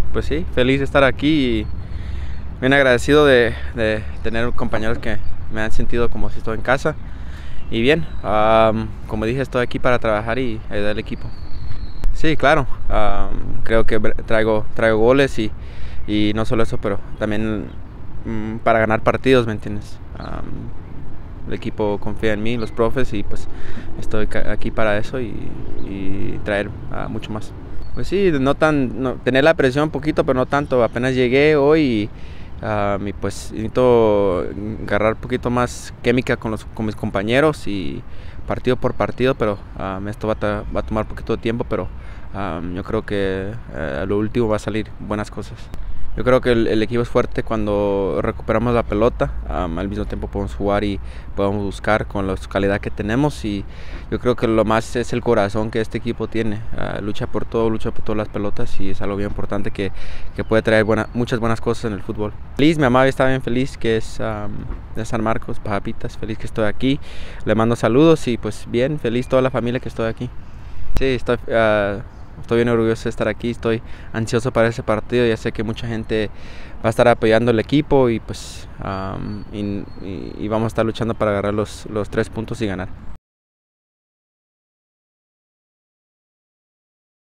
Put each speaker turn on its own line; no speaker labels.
Pues sí, feliz de estar aquí y bien agradecido de tener compañeros que me han sentido como si estoy en casa. Y bien, como dije, estoy aquí para trabajar y ayudar al equipo. Sí, claro, creo que traigo goles y no solo eso, pero también para ganar partidos, ¿me entiendes? El equipo confía en mí, los profes, y pues estoy aquí para eso y traer mucho más. Pues sí, tener la presión un poquito, pero no tanto. Apenas llegué hoy y pues necesito agarrar un poquito más química con mis compañeros y partido por partido, pero esto va a tomar un poquito de tiempo, pero yo creo que a lo último va a salir buenas cosas. Yo creo que el equipo es fuerte cuando recuperamos la pelota, al mismo tiempo podemos jugar y podemos buscar con la calidad que tenemos, y yo creo que lo más es el corazón que este equipo tiene. Lucha por todas las pelotas, y es algo bien importante que puede traer muchas buenas cosas en el fútbol. Feliz, mi mamá está bien feliz, que es de San Marcos, Pajapitas, feliz que estoy aquí, le mando saludos y pues bien, feliz toda la familia que estoy aquí. Sí, estoy bien orgulloso de estar aquí, estoy ansioso para ese partido, ya sé que mucha gente va a estar apoyando el equipo y pues y vamos a estar luchando para agarrar los 3 puntos y ganar.